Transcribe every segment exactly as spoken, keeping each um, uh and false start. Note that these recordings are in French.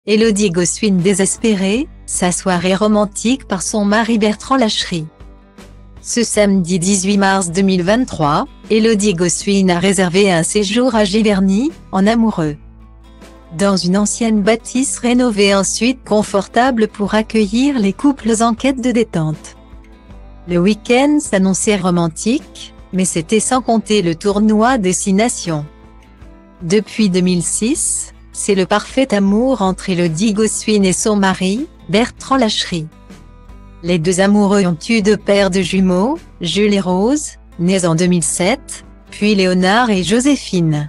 Élodie Gossuin désespérée, sa soirée romantique par son mari Bertrand Lacherie. Ce samedi dix-huit mars deux mille vingt-trois, Élodie Gossuin a réservé un séjour à Giverny, en amoureux. Dans une ancienne bâtisse rénovée ensuite confortable pour accueillir les couples en quête de détente. Le week-end s'annonçait romantique, mais c'était sans compter le tournoi Destination. Depuis deux mille six, c'est le parfait amour entre Élodie Gossuin et son mari, Bertrand Lacherie. Les deux amoureux ont eu deux paires de jumeaux, Jules et Rose, nés en deux mille sept, puis Léonard et Joséphine,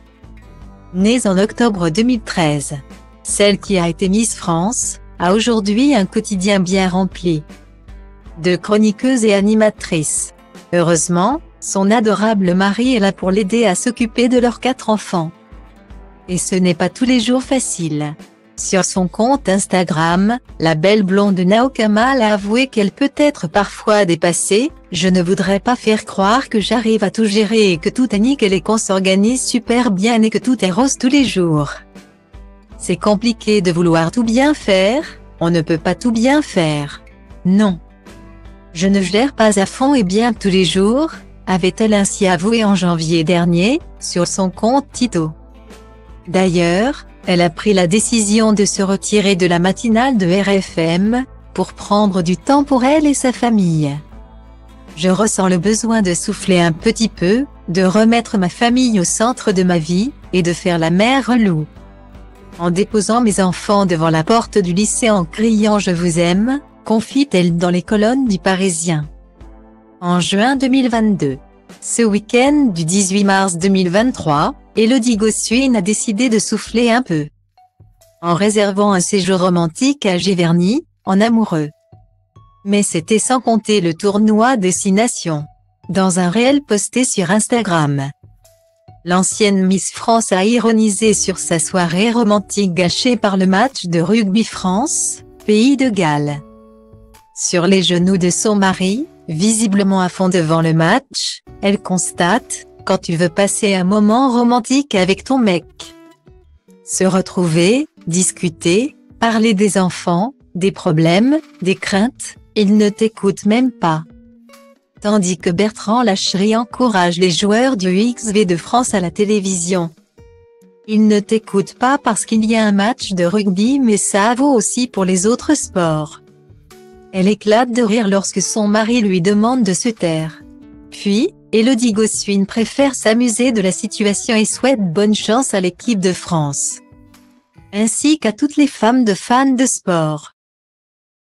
nés en octobre deux mille treize. Celle qui a été Miss France, a aujourd'hui un quotidien bien rempli de chroniqueuse et animatrice. Heureusement, son adorable mari est là pour l'aider à s'occuper de leurs quatre enfants. Et ce n'est pas tous les jours facile. Sur son compte Instagram, la belle blonde Nao Kamal a avoué qu'elle peut être parfois dépassée. « Je ne voudrais pas faire croire que j'arrive à tout gérer et que tout est nickel et qu'on s'organise super bien et que tout est rose tous les jours. C'est compliqué de vouloir tout bien faire, on ne peut pas tout bien faire. Non. Je ne gère pas à fond et bien tous les jours », avait-elle ainsi avoué en janvier dernier, sur son compte Tito. D'ailleurs, elle a pris la décision de se retirer de la matinale de R F M, pour prendre du temps pour elle et sa famille. « Je ressens le besoin de souffler un petit peu, de remettre ma famille au centre de ma vie, et de faire la mère relou. En déposant mes enfants devant la porte du lycée en criant « Je vous aime », confie-t-elle dans les colonnes du Parisien. En juin deux mille vingt-deux. Ce week-end du dix-huit mars deux mille vingt-trois, Élodie Gossuin a décidé de souffler un peu, en réservant un séjour romantique à Giverny, en amoureux. Mais c'était sans compter le tournoi Destination. Dans un réel posté sur Instagram, l'ancienne Miss France a ironisé sur sa soirée romantique gâchée par le match de rugby France, Pays de Galles. Sur les genoux de son mari, visiblement à fond devant le match, elle constate « Quand tu veux passer un moment romantique avec ton mec, se retrouver, discuter, parler des enfants, des problèmes, des craintes, il ne t'écoute même pas. » Tandis que Bertrand Lacherie encourage les joueurs du X V de France à la télévision. Il ne t'écoute pas parce qu'il y a un match de rugby, mais ça vaut aussi pour les autres sports. Elle éclate de rire lorsque son mari lui demande de se taire. Puis, Élodie Gossuin préfère s'amuser de la situation et souhaite bonne chance à l'équipe de France, ainsi qu'à toutes les femmes de fans de sport.